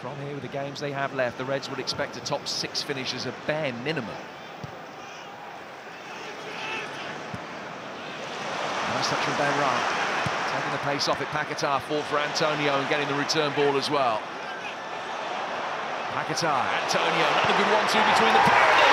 From here, with the games they have left, the Reds would expect a top 6 finish as a bare minimum. Nice touch from Ben Ra. Taking the pace off it, Paqueta, fought for Antonio and getting the return ball as well. Paqueta, Antonio, another good 1-2 between the pair.